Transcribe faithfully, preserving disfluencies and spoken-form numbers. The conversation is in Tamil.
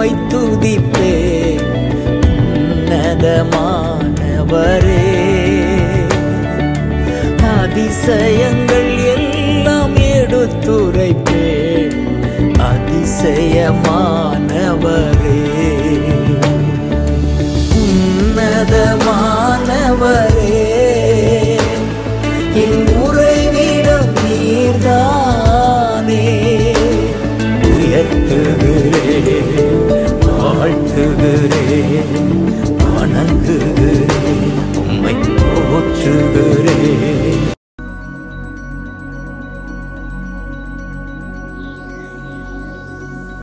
உம்மை துதிப்பேன் உன்னதமானவரே. அதிசயங்கள் எல்லாம் எடுத்துரைப்பேன் அதிசயமானவரே. உன்னதமானவரே என் உறைவிடம் நீர்தானே. உயர்த்துகிறேன் வாழ்த்துகிறேன் வணங்குகிறேன் உம்மை போற்றுகிறேன்.